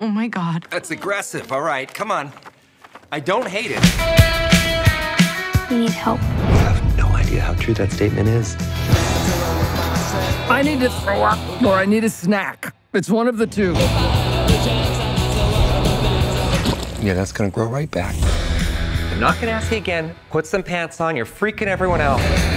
Oh my God. That's aggressive. All right, come on. I don't hate it. We need help. I have no idea how true that statement is. I need to throw up or I need a snack. It's one of the two. Yeah, that's gonna grow right back. I'm not gonna ask you again. Put some pants on. You're freaking everyone out.